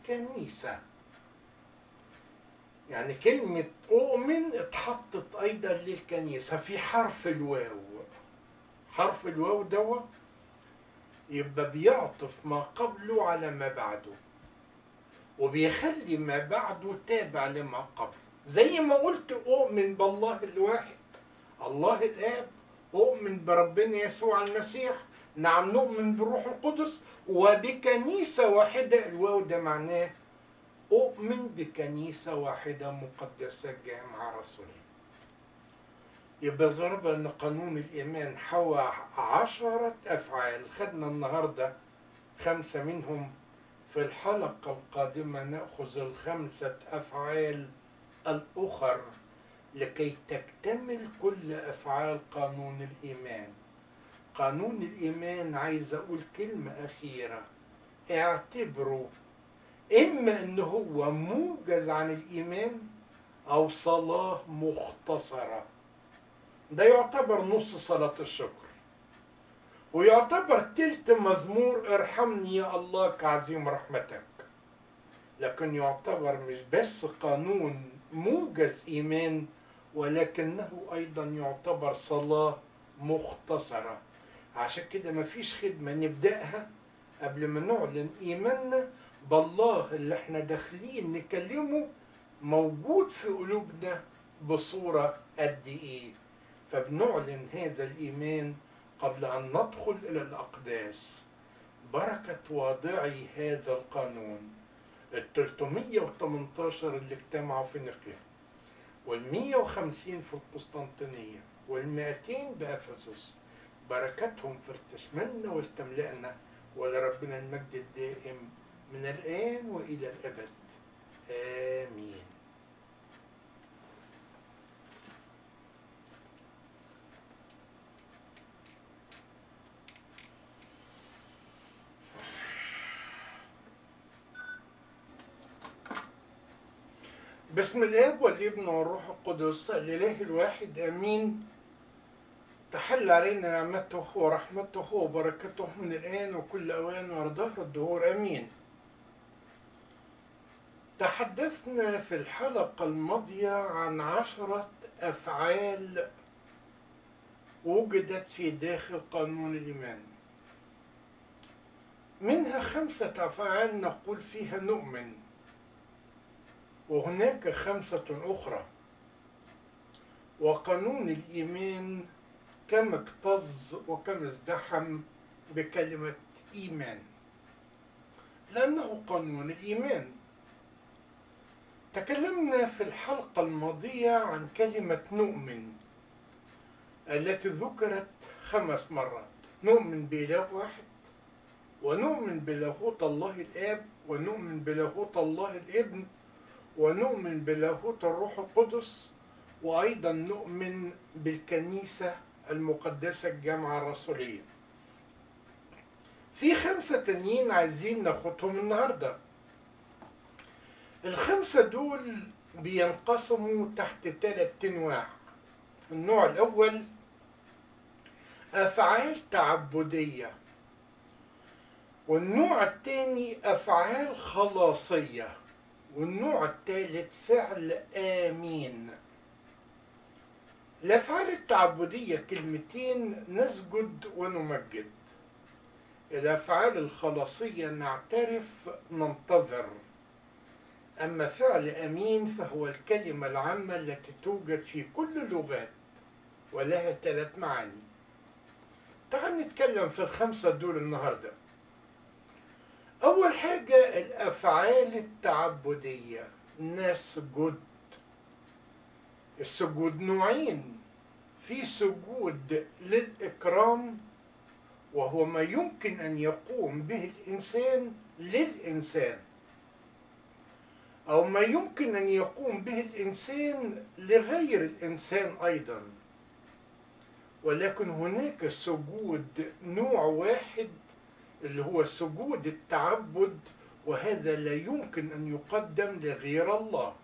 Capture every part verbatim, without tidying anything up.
بالكنيسة. يعني كلمة أؤمن اتحطت أيضا للكنيسة في حرف الواو. حرف الواو دوا يبقى بيعطف ما قبله على ما بعده، وبيخلي ما بعده تابع لما قبله. زي ما قلت أؤمن بالله الواحد الله الآب، أؤمن بربنا يسوع المسيح، نعم نؤمن بالروح القدس، وبكنيسة واحدة. الواو ده معناه أؤمن بكنيسة واحدة مقدسة جامعة رسولية. يبقى الغرض أن قانون الإيمان حوى عشرة أفعال، خدنا النهاردة خمسة منهم. في الحلقة القادمة نأخذ الخمسة أفعال الأخر لكي تكتمل كل أفعال قانون الإيمان. قانون الإيمان عايز أقول كلمة أخيرة، اعتبروا إما أنه هو موجز عن الإيمان أو صلاة مختصرة. ده يعتبر نص صلاة الشكر، ويعتبر تلت مزمور ارحمني يا الله كعظيم رحمتك. لكن يعتبر مش بس قانون موجز إيمان، ولكنه أيضا يعتبر صلاة مختصرة. عشان كده مفيش خدمة نبدأها قبل ما نعلن إيماننا بالله اللي احنا داخلين نكلمه موجود في قلوبنا بصورة قد إيه. فبنعلن هذا الإيمان قبل أن ندخل إلى الأقداس. بركة واضعي هذا القانون التلتمية وتمنتاشر اللي اجتمعوا في نقيا، والمية وخمسين في القسطنطينية، والمائتين بأفسس، بركتهم تشملنا وتملأنا، ولربنا المجد الدائم من الآن وإلى الأبد. آمين. بسم الآب والابن والروح القدس الإله الواحد آمين. تحل علينا نعمته ورحمته وبركته من الآن وكل أوان وردهر الدهور آمين. تحدثنا في الحلقة الماضية عن عشرة أفعال وجدت في داخل قانون الإيمان، منها خمسة أفعال نقول فيها نؤمن، وهناك خمسة أخرى. وقانون الإيمان كم اكتظ وكم ازدحم بكلمة إيمان، لأنه قانون الإيمان. تكلمنا في الحلقة الماضية عن كلمة نؤمن التي ذكرت خمس مرات. نؤمن بإله واحد، ونؤمن بلاهوت الله الآب، ونؤمن بلاهوت الله الابن، ونؤمن بلاهوت الروح القدس، وأيضا نؤمن بالكنيسة المقدسة الجامعة الرسولية. في خمسة تانيين عايزين ناخدهم النهاردة. الخمسة دول بينقسموا تحت ثلاث أنواع. النوع الأول أفعال تعبدية، والنوع الثاني أفعال خلاصية، والنوع الثالث فعل آمين. الأفعال التعبدية كلمتين نسجد ونمجد. الأفعال الخلاصية نعترف ننتظر. أما فعل أمين فهو الكلمة العامة التي توجد في كل اللغات ولها ثلاث معاني. تعال نتكلم في الخمسة دول النهاردة. أول حاجة الأفعال التعبدية، نسجد. السجود نوعين، في سجود للإكرام وهو ما يمكن أن يقوم به الإنسان للإنسان، أو ما يمكن أن يقوم به الإنسان لغير الإنسان أيضا. ولكن هناك سجود نوع واحد اللي هو سجود التعبد، وهذا لا يمكن أن يقدم لغير الله.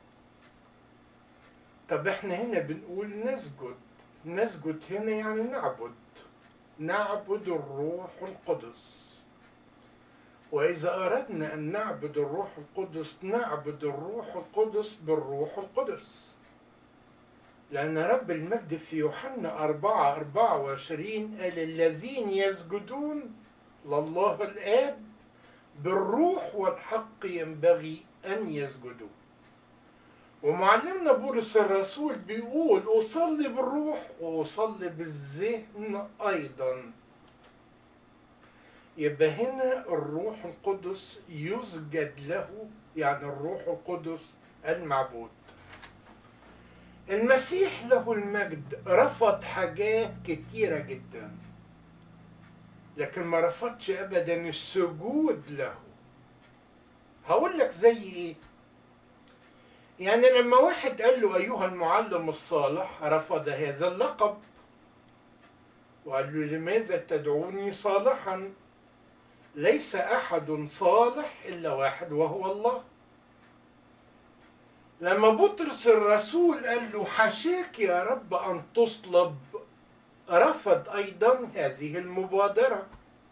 طب احنا هنا بنقول نسجد. نسجد هنا يعني نعبد، نعبد الروح القدس. وإذا أردنا أن نعبد الروح القدس نعبد الروح القدس بالروح القدس، لأن رب المجد في يوحنا أربعة أربعة وعشرين قال الذين يسجدون لله الآب بالروح والحق ينبغي أن يسجدوا. ومعلمنا بولس الرسول بيقول أصلي بالروح وأصلي بالذهن أيضا. يبقى هنا الروح القدس يسجد له، يعني الروح القدس المعبود. المسيح له المجد رفض حاجات كتيرة جدا، لكن ما رفضش أبدا السجود له. هقول لك زي إيه؟ يعني لما واحد قال له أيها المعلم الصالح رفض هذا اللقب وقال له لماذا تدعوني صالحا؟ ليس أحد صالح إلا واحد وهو الله. لما بطرس الرسول قال له حاشاك يا رب أن تصلب رفض أيضا هذه المبادرة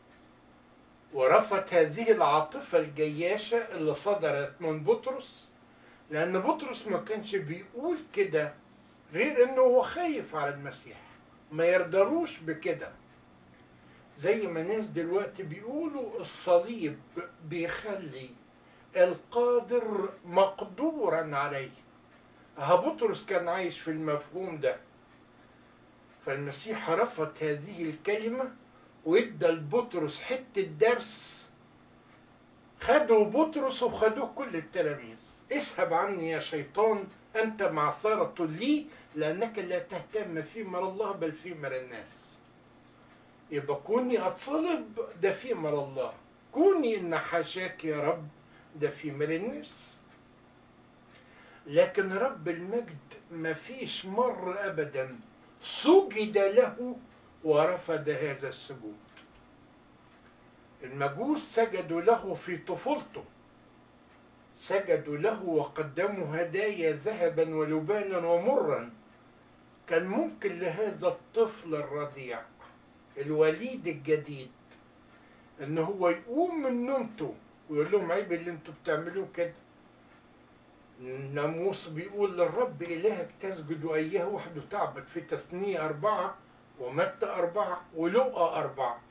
ورفض هذه العاطفة الجياشة اللي صدرت من بطرس، لأن بطرس ما كانش بيقول كده غير إنه هو خايف على المسيح، ما يرضروش بكده. زي ما ناس دلوقتي بيقولوا الصليب بيخلي القادر مقدورا عليه. ها بطرس كان عايش في المفهوم ده، فالمسيح رفض هذه الكلمة وادى لبطرس حتة درس خدوا بطرس وخدوه كل التلاميذ. اذهب عني يا شيطان أنت معثرة لي لأنك لا تهتم في مر الله بل في مر الناس. يبقى كوني أتصلب ده في مر الله، كوني إن حاشاك يا رب ده في مر الناس. لكن رب المجد ما فيش مر أبدا سجد له ورفض هذا السجود. المجوس سجدوا له في طفولته، سجدوا له وقدموا هدايا ذهبا ولبانا ومرا. كان ممكن لهذا الطفل الرضيع الوليد الجديد ان هو يقوم من نومته ويقول لهم عيب اللي انتوا بتعملوه كده. الناموس بيقول للرب إلهك تسجد وإياه وحده تعبد في تثنية أربعة ومتى أربعة ولقى أربعة.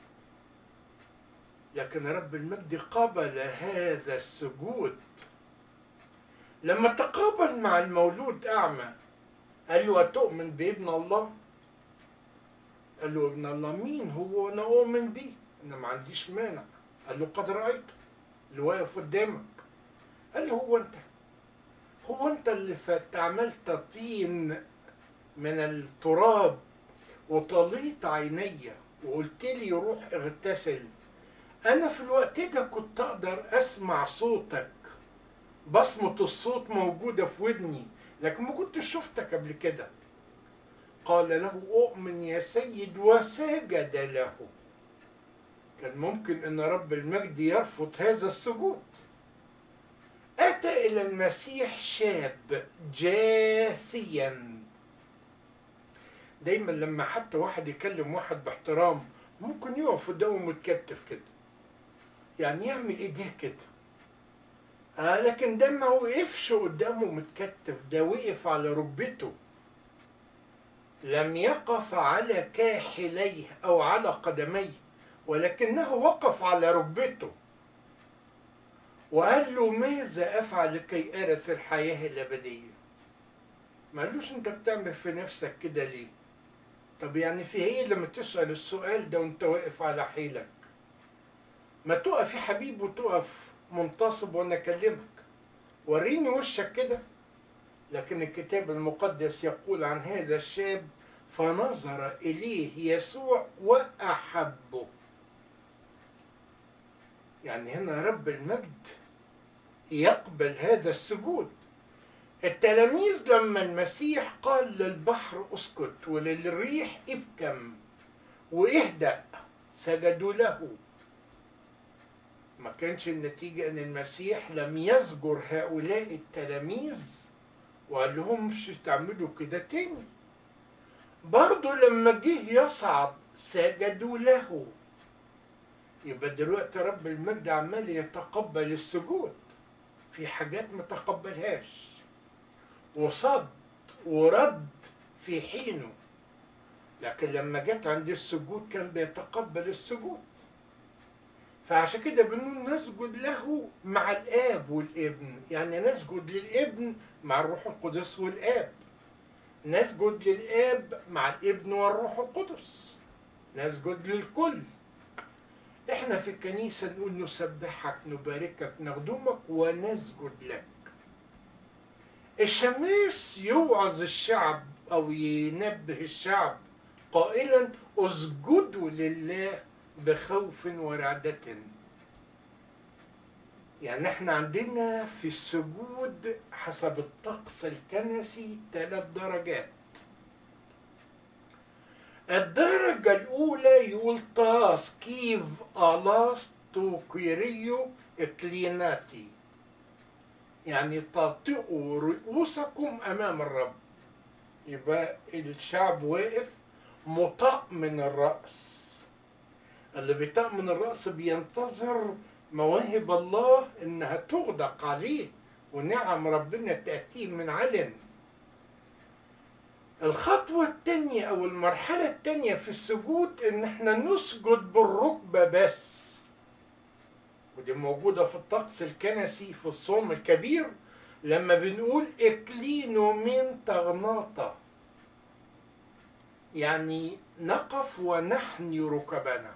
لكن رب المجد قبل هذا السجود. لما تقابل مع المولود أعمى قال له أتؤمن بابن الله؟ قال له ابن الله مين هو وأنا أؤمن بيه؟ أنا ما عنديش مانع. قال له قد رأيته اللي واقف قدامك. قال له هو أنت هو أنت اللي عملت طين من التراب وطليت عيني وقلت لي روح اغتسل. أنا في الوقت ده كنت أقدر أسمع صوتك، بصمة الصوت موجودة في ودني، لكن ما كنتش شفتك قبل كده. قال له أؤمن يا سيد وسجد له. كان ممكن أن رب المجد يرفض هذا السجود. أتى إلى المسيح شاب جاثيا. دايما لما حتى واحد يكلم واحد باحترام ممكن يقف قدامه متكتف كده، يعني يعمل ايديه كده. آه لكن ده ما وقفش قدامه متكتف، ده وقف على ركبته. لم يقف على كاحليه أو على قدميه، ولكنه وقف على ركبته وقال له ماذا أفعل لكي أرث الحياة الأبدية؟ ما قالوش أنت بتعمل في نفسك كده ليه؟ طب يعني في إيه لما تسأل السؤال ده وأنت واقف على حيلك؟ ما تقف يا حبيبي وتقف منتصب وأنا أكلمك، وريني وشك كده. لكن الكتاب المقدس يقول عن هذا الشاب فنظر إليه يسوع وأحبه. يعني هنا رب المجد يقبل هذا السجود. التلاميذ لما المسيح قال للبحر اسكت وللريح ابكم واهدأ سجدوا له. ما كانش النتيجة ان المسيح لم يزجر هؤلاء التلاميذ وقال لهم مش تعملوا كده تاني. برضو لما جه يصعد سجدوا له. يبقى دلوقتي رب المجد عمال يتقبل السجود، في حاجات ما تقبلهاش وصد ورد في حينه، لكن لما جت عند السجود كان بيتقبل السجود. فعشان كده بنقول نسجد له مع الآب والابن، يعني نسجد للابن مع الروح القدس والآب، نسجد للآب مع الابن والروح القدس، نسجد للكل. احنا في الكنيسة نقول نسبحك نباركك نخدمك ونسجد لك. الشماس يوعظ الشعب أو ينبه الشعب قائلا اسجدوا لله بخوف ورعدة. يعني احنا عندنا في السجود حسب الطقس الكنسي ثلاث درجات. الدرجة الأولى يقول تاس كيف ألاس تو كيريو إكليناتي، يعني تطئوا رؤوسكم أمام الرب. يبقى الشعب واقف مطأمن الرأس. اللي بيطأمن الرأس بينتظر مواهب الله إنها تغدق عليه ونعم ربنا تأتيه من علم. الخطوة التانية أو المرحلة التانية في السجود إن إحنا نسجد بالركبة بس، ودي موجودة في الطقس الكنسي في الصوم الكبير لما بنقول إكلينو من تغناطة، يعني نقف ونحني ركبنا.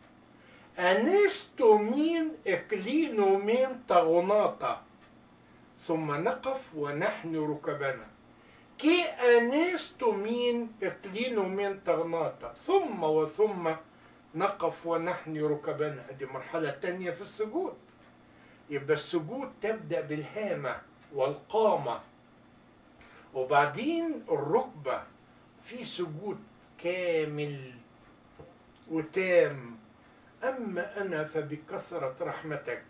أنستو مين إكلينو من تغناطة، ثم نقف ونحني ركبنا. كي أنستو مين إكلينو من تغناطة، ثم وثم نقف ونحني ركبنا. دي مرحلة تانية في السجود. يبقى السجود تبدأ بالهامة والقامة، وبعدين الركبة. في سجود كامل وتام. أما أنا فبكثرة رحمتك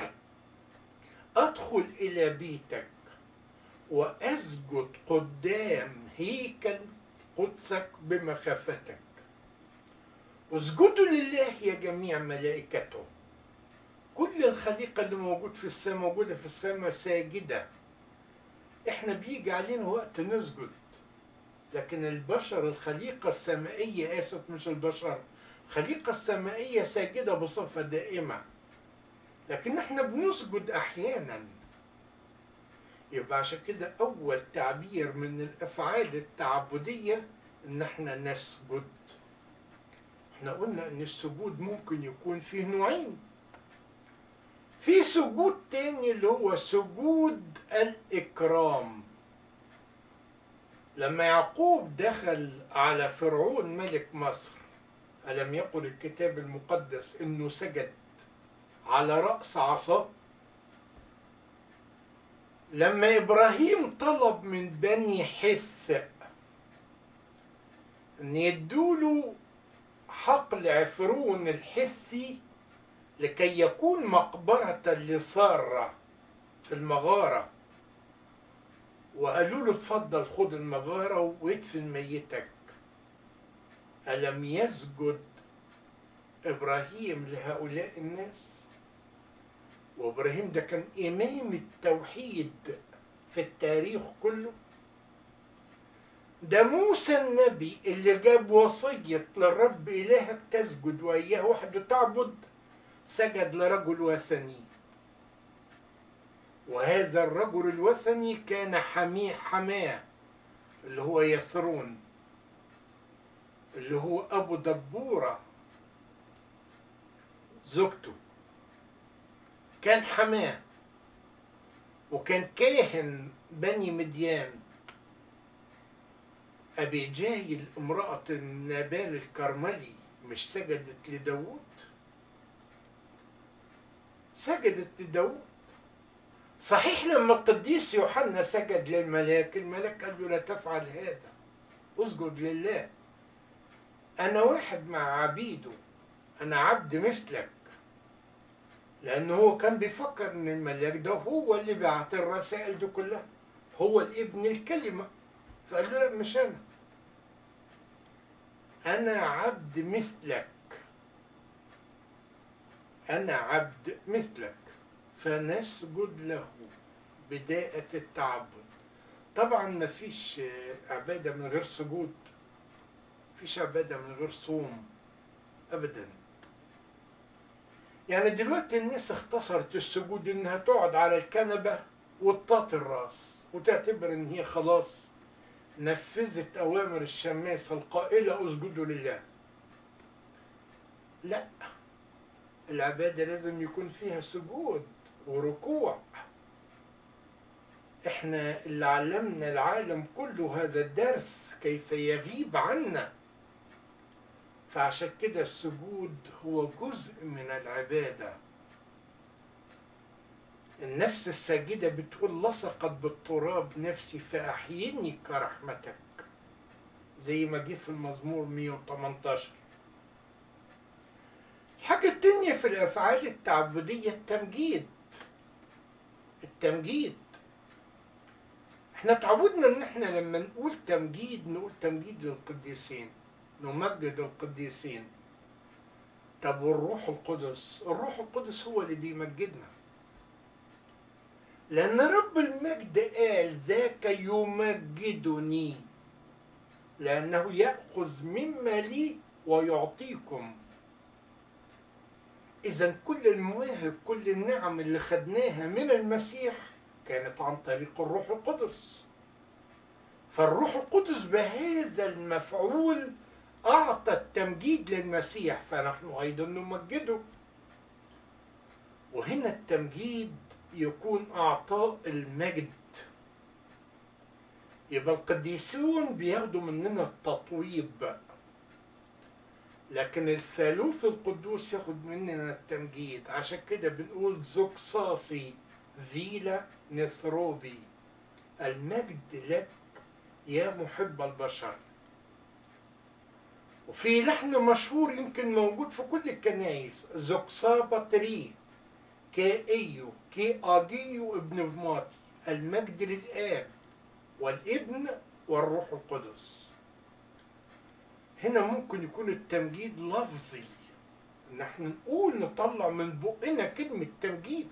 أدخل إلى بيتك وأسجد قدام هيكل قدسك بمخافتك. اسجدوا لله يا جميع ملائكته. كل الخليقة اللي موجود في السماء موجودة في السماء ساجدة. احنا بيجي علينا وقت نسجد، لكن البشر الخليقة السمائية، آسف مش البشر، الخليقة السمائية ساجدة بصفة دائمة، لكن احنا بنسجد أحيانا. يبقى عشان كده أول تعبير من الأفعال التعبدية إن احنا نسجد. احنا قلنا إن السجود ممكن يكون فيه نوعين. في سجود تاني اللي هو سجود الإكرام. لما يعقوب دخل على فرعون ملك مصر، ألم يقل الكتاب المقدس إنه سجد على رأس عصاه؟ لما إبراهيم طلب من بني حث أن يدوله حقل عفرون الحثي لكي يكون مقبرة لسارة في المغارة، وقالوا له اتفضل خد المغارة وادفن ميتك، ألم يسجد إبراهيم لهؤلاء الناس؟ وإبراهيم ده كان إمام التوحيد في التاريخ كله. ده موسى النبي اللي جاب وصية للرب إلهك تسجد وإياه وحده تعبد، سجد لرجل وثني، وهذا الرجل الوثني كان حميه حماه اللي هو يثرون، اللي هو أبو دبورة زوجته، كان حماه وكان كاهن بني مديان. أبي جايل امرأة نابال الكرملي مش سجدت لداود؟ سجدت لداود. صحيح لما القديس يوحنا سجد للملاك، الملاك قال له لا تفعل هذا، اسجد لله، أنا واحد مع عبيده، أنا عبد مثلك. لأنه هو كان بيفكر إن الملاك ده هو اللي بعت الرسائل دي كلها، هو الابن الكلمة. فقال له لا مش أنا، أنا عبد مثلك. أنا عبد مثلك فنسجد له. بداية التعبد. طبعا ما فيش عبادة من غير سجود، فيش عبادة من غير صوم أبدا. يعني دلوقتي الناس اختصرت السجود إنها تقعد على الكنبة وتطاط الراس وتعتبر إن هي خلاص نفذت أوامر الشماس القائلة اسجدوا لله. لا، العبادة لازم يكون فيها سجود وركوع. احنا اللي علمنا العالم كله هذا الدرس كيف يغيب عنا. فعشان كده السجود هو جزء من العبادة. النفس الساجدة بتقول لصقت بالتراب نفسي فأحيني كرحمتك، زي ما جه في المزمور مئة وثمانية عشر. الحاجة التانية في الأفعال التعبدية التمجيد. التمجيد احنا تعودنا ان احنا لما نقول تمجيد نقول تمجيد للقديسين، نمجد القديسين. طب والروح القدس؟ الروح القدس هو اللي بيمجدنا، لأن رب المجد قال ذاك يمجدني لأنه يأخذ مما لي ويعطيكم. إذا كل المواهب كل النعم اللي خدناها من المسيح كانت عن طريق الروح القدس. فالروح القدس بهذا المفعول أعطى التمجيد للمسيح، فنحن أيضا نمجده. وهنا التمجيد يكون أعطاء المجد. يبقى القديسون بياخدوا مننا التطويب، لكن الثالوث القدوس ياخد مننا التمجيد. عشان كده بنقول زوكساسي فيلا نثروبي، المجد لك يا محب البشر. وفي لحن مشهور يمكن موجود في كل الكنائس، زوكسابا تري كي ايو كي اجيو ابن فماتي، المجد للآب والابن والروح القدس. هنا ممكن يكون التمجيد لفظي، نحن نقول نطلع من بقنا كلمة تمجيد.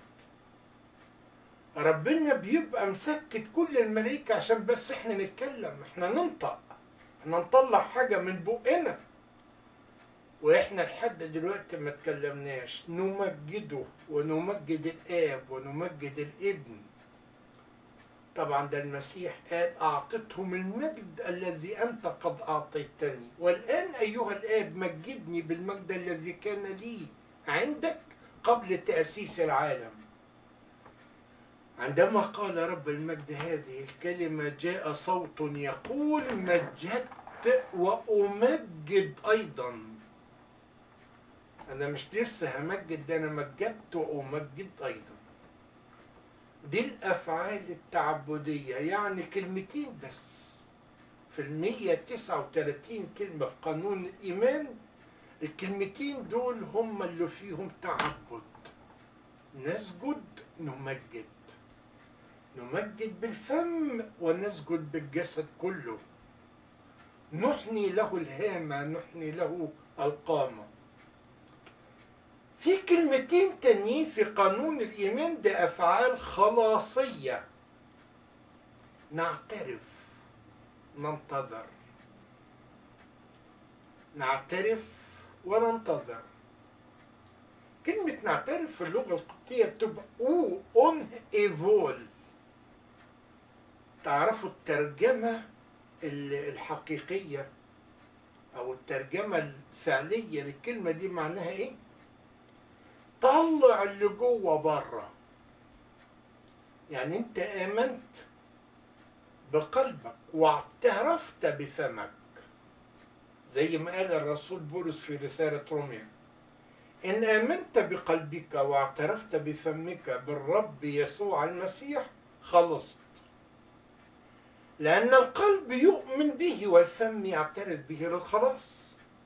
ربنا بيبقى مسكت كل الملائكة عشان بس احنا نتكلم، احنا ننطق، احنا نطلع حاجة من بقنا. واحنا لحد دلوقتي ما تكلمناش، نمجده ونمجد الآب ونمجد الابن. طبعا ده المسيح قال أعطتهم المجد الذي أنت قد أعطيتني، والآن أيها الآب مجدني بالمجد الذي كان لي عندك قبل تأسيس العالم. عندما قال رب المجد هذه الكلمة جاء صوت يقول مجدت وأمجد أيضا. أنا مش لسه همجد، ده أنا مجدت وأمجد أيضا. دي الأفعال التعبدية، يعني كلمتين بس في المية تسعة وثلاثين كلمة في قانون الإيمان. الكلمتين دول هم اللي فيهم تعبد. نسجد نمجد، نمجد بالفم ونسجد بالجسد كله، نحني له الهامة نحني له القامة. في كلمتين تانيين في قانون الإيمان، ده أفعال خلاصية. نعترف، ننتظر، نعترف وننتظر. كلمة نعترف في اللغة القبطية بتبقى أو أون إيفول. تعرفوا الترجمة الحقيقية أو الترجمة الفعلية للكلمة دي معناها إيه؟ طلع اللي جوه بره. يعني أنت آمنت بقلبك واعترفت بفمك، زي ما قال الرسول بولس في رسالة روميا: إن آمنت بقلبك واعترفت بفمك بالرب يسوع المسيح خلصت. لأن القلب يؤمن به والفم يعترف به للخلاص.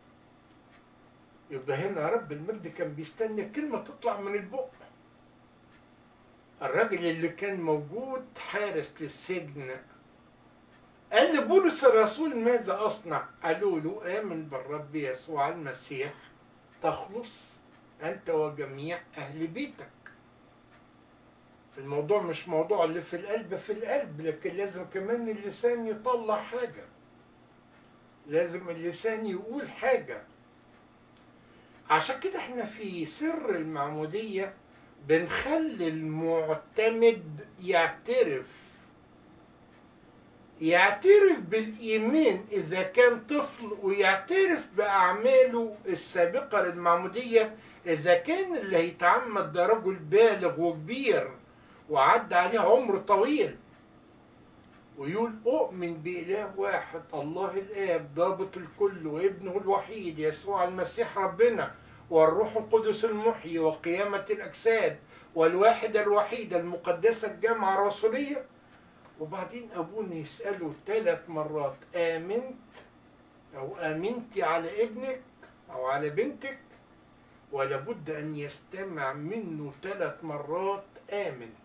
يبقى هنا رب المجد كان بيستنى كلمة تطلع من البق. الراجل اللي كان موجود حارس للسجن قال لبولس الرسول: ماذا أصنع؟ قالوا له: آمن بالرب يسوع المسيح تخلص أنت وجميع أهل بيتك. الموضوع مش موضوع اللي في القلب في القلب، لكن لازم كمان اللسان يطلع حاجة، لازم اللسان يقول حاجة. عشان كده احنا في سر المعمودية بنخلي المعتمد يعترف يعترف بالإيمان إذا كان طفل، ويعترف بأعماله السابقة للمعمودية إذا كان اللي هيتعمد ده رجل بالغ وكبير وعدى عليه عمر طويل، ويقول أؤمن بإله واحد الله الآب ضابط الكل وابنه الوحيد يسوع المسيح ربنا والروح القدس المحيي وقيامة الأجساد والواحدة الوحيدة المقدسة الجامعة الرسولية. وبعدين أبونا يسأله ثلاث مرات آمنت أو آمنتي على ابنك أو على بنتك، ولابد أن يستمع منه ثلاث مرات آمنت.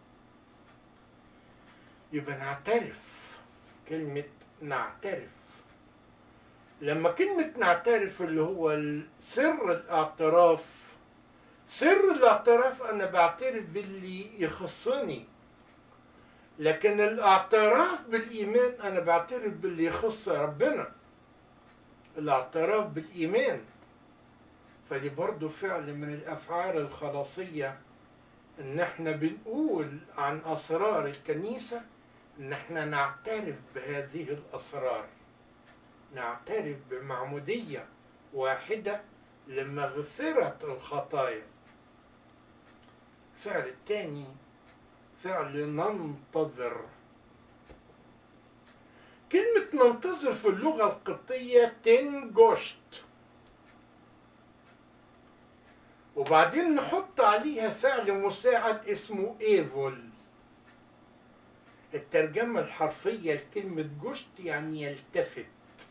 يبقى نعترف، كلمة نعترف. لما كلمة نعترف اللي هو سر الاعتراف، سر الاعتراف أنا بعترف باللي يخصني، لكن الاعتراف بالإيمان أنا بعترف باللي يخص ربنا، الاعتراف بالإيمان. فدي برضو فعل من الأفعال الخلاصية، إن احنا بنقول عن أسرار الكنيسة إن احنا نعترف بهذه الأسرار، نعترف بمعمودية واحدة لمغفرة الخطايا. فعل الثاني فعل ننتظر. كلمة ننتظر في اللغة القبطية تنجشت، وبعدين نحط عليها فعل مساعد اسمه ايفول. الترجمة الحرفية لكلمة جشت يعني يلتفت.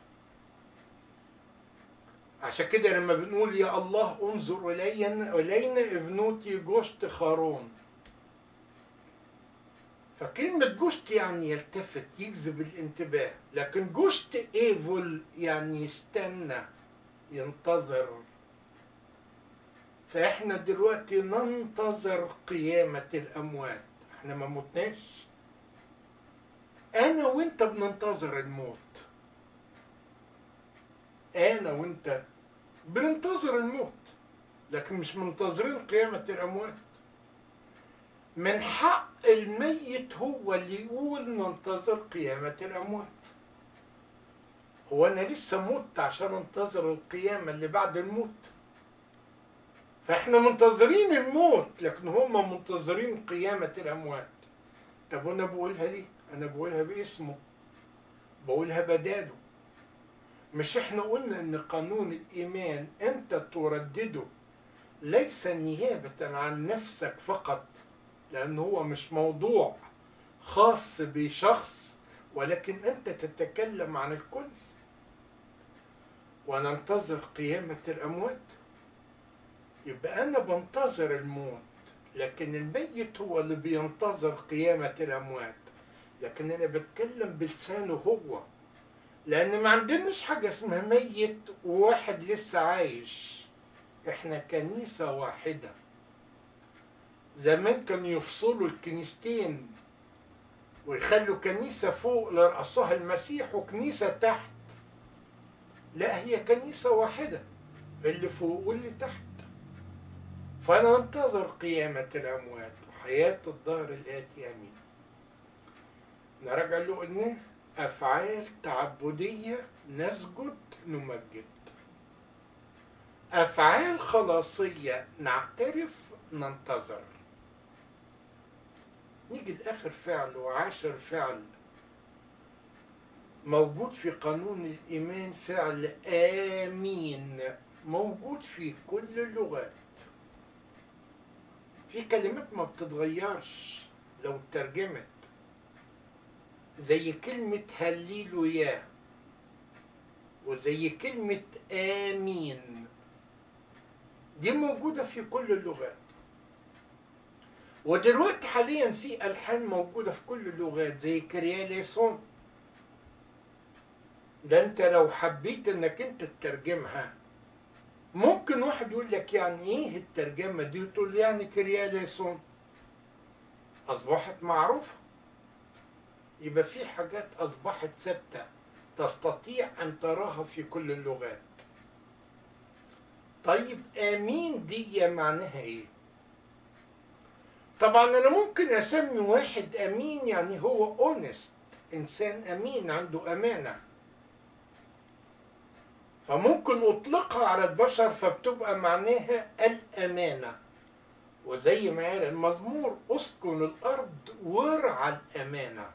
عشان كده لما بنقول يا الله انظر إلينا إلينا ابنوتي جشت خارون، فكلمة جشت يعني يلتفت يجذب الانتباه، لكن جشت ايفول يعني يستنى ينتظر. فاحنا دلوقتي ننتظر قيامة الأموات، احنا ما متناش، أنا وأنت بننتظر الموت، أنا وأنت بننتظر الموت، لكن مش منتظرين قيامة الأموات. من حق الميت هو اللي يقول ننتظر قيامة الأموات. هو أنا لسه مت عشان انتظر القيامة اللي بعد الموت؟ فإحنا منتظرين الموت، لكن هم منتظرين قيامة الأموات. طب وأنا بقولها ليه؟ أنا بقولها باسمه، بقولها بداله. مش إحنا قلنا إن قانون الإيمان أنت تردده ليس نيابة عن نفسك فقط، لأنه هو مش موضوع خاص بشخص، ولكن أنت تتكلم عن الكل. وننتظر قيامة الأموات، يبقى أنا بنتظر الموت، لكن الميت هو اللي بينتظر قيامة الأموات. لكن أنا بتكلم بلسانه هو، لأن ما عندناش حاجة اسمها ميت وواحد لسه عايش. إحنا كنيسة واحدة. زمان كانوا يفصلوا الكنيستين ويخلوا كنيسة فوق لرأسها المسيح وكنيسة تحت. لا، هي كنيسة واحدة، اللي فوق واللي تحت. فأنا أنتظر قيامة الأموات وحياة الدهر الآتي. آمين. نرجع اللي قلناه، أفعال تعبدية نسجد نمجد، أفعال خلاصية نعترف ننتظر. نيجي لآخر فعل وعاشر فعل موجود في قانون الإيمان، فعل آمين، موجود في كل اللغات. في كلمات ما بتتغيرش لو اترجمت، زي كلمة هللويا وزي كلمة آمين، دي موجودة في كل اللغات. ودلوقتي حاليا في ألحان موجودة في كل اللغات زي كرياليسون. ده انت لو حبيت انك انت تترجمها ممكن واحد يقول لك يعني ايه الترجمة دي، وتقول يعني كرياليسون اصبحت معروفة. يبقى في حاجات اصبحت ثابتة تستطيع ان تراها في كل اللغات. طيب امين دي معناها ايه؟ طبعا انا ممكن اسمي واحد امين يعني هو اونست، انسان امين عنده امانة، فممكن اطلقها على البشر فبتبقى معناها الامانة. وزي ما قال المزمور اسكن الارض وارعى الامانة.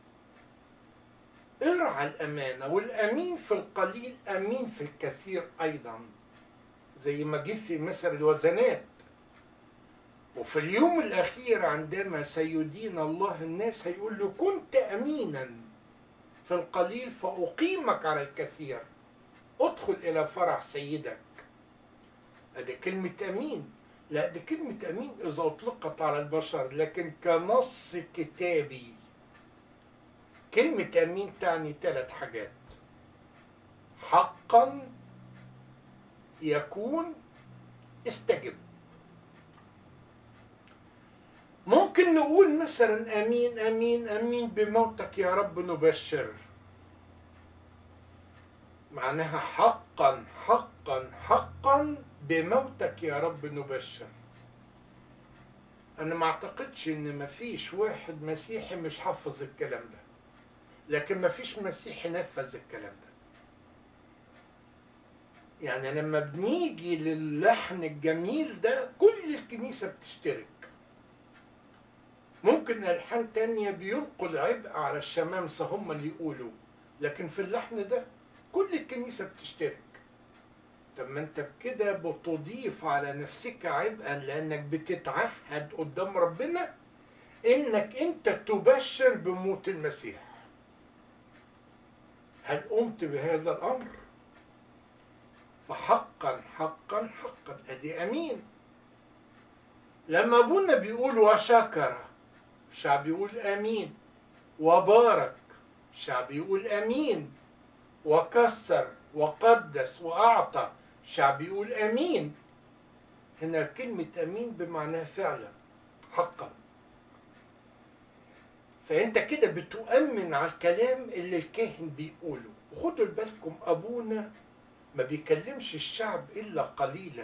ارعى الامانة، والامين في القليل امين في الكثير ايضا، زي ما جه في مثل الوزنات. وفي اليوم الاخير عندما سيدين الله الناس هيقول له كنت امينا في القليل فاقيمك على الكثير، ادخل الى فرح سيدك. ادي كلمة امين. لا، دي كلمة امين اذا اطلقت على البشر، لكن كنص كتابي كلمة امين تعني ثلاث حاجات: حقا، يكون، استجب. ممكن نقول مثلا امين امين امين بموتك يا رب نبشر، معناها حقا حقا حقا بموتك يا رب نبشر. انا ما اعتقدش ان مفيش واحد مسيحي مش حفظ الكلام ده، لكن مفيش مسيحي نفذ الكلام ده. يعني لما بنيجي للحن الجميل ده كل الكنيسة بتشترك. ممكن ألحان تانية بيلقوا العبء على الشمامسة هم اللي يقولوا، لكن في اللحن ده كل الكنيسة بتشترك. طب ما انت بكده بتضيف على نفسك عبئا، لانك بتتعهد قدام ربنا انك انت تبشر بموت المسيح. هل قمت بهذا الامر؟ فحقا حقا حقا ادي امين. لما ابونا بيقول وشكر، الشعب يقول امين. وبارك، الشعب يقول امين. وكسر وقدس واعطى، الشعب يقول امين. هنا كلمة امين بمعنى فعلا حقا. فانت كده بتؤمن على الكلام اللي الكاهن بيقوله. وخدوا بالكم ابونا ما بيكلمش الشعب الا قليلا.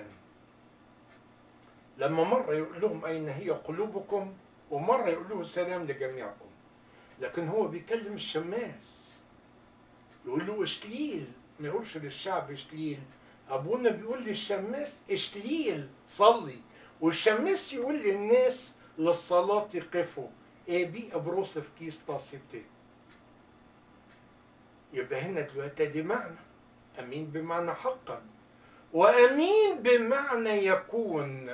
لما مرة يقول لهم اين هي قلوبكم، ومرة يقول له سلام لجميعكم. لكن هو بيكلم الشماس يقول له اشتليل، ما يقولش للشعب اشتليل. ابونا بيقول للشماس اشتليل صلي، والشماس يقول للناس للصلاة قفوا. ايه بي ابروس في كيس طاسبتين. يبقى هنا دلوقتي دي معنى امين بمعنى حقا، وامين بمعنى يكون.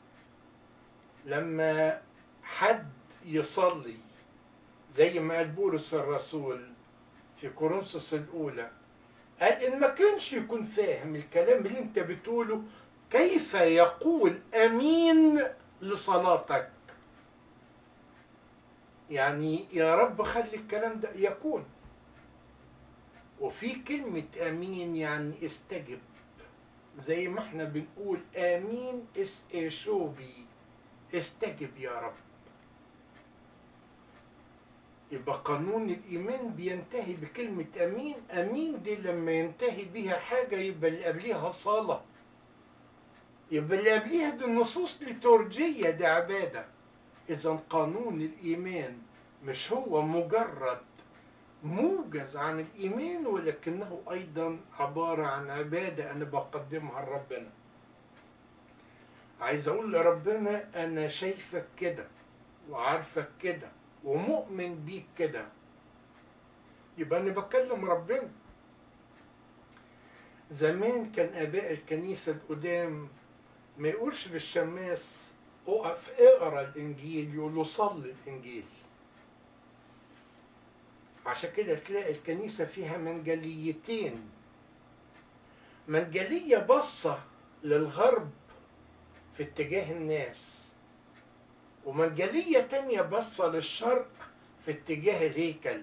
لما حد يصلي زي ما قال بولس الرسول في كورنثوس الاولى، قال ان ما كانش يكون فاهم الكلام اللي انت بتقوله كيف يقول امين لصلاتك. يعني يا رب خلي الكلام ده يكون. وفي كلمة امين يعني استجب، زي ما احنا بنقول امين اس ايشوبي، استجب يا رب. يبقى قانون الايمان بينتهي بكلمة امين. امين دي لما ينتهي بيها حاجة يبقى اللي قبليها صلاة، يبقى اللي قبليها دي نصوص ليتورجية، دي عبادة. اذا قانون الايمان مش هو مجرد موجز عن الايمان، ولكنه ايضا عبارة عن عبادة انا بقدمها لربنا. عايز اقول لربنا انا شايفك كده وعارفك كده ومؤمن بيك كده، يبقى انا بكلم ربنا. زمان كان اباء الكنيسة القدام ما يقولش للشماس اقف اقرا الانجيل، يقول له صلي الانجيل. عشان كده تلاقي الكنيسة فيها منجليتين، منجلية باصة للغرب في اتجاه الناس، ومنجلية تانية باصة للشرق في اتجاه الهيكل.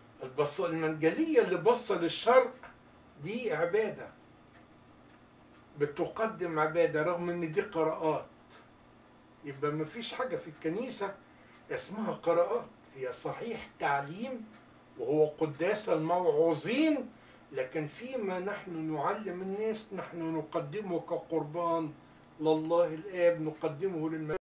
المنجلية اللي باصة للشرق دي عبادة، بتقدم عبادة رغم ان دي قراءات. يبقى ما فيش حاجة في الكنيسة اسمها قراءات، هي صحيح تعليم وهو قداس الموعوظين، لكن فيما نحن نعلم الناس نحن نقدمه كقربان لله الآب، نقدمه للمسيح.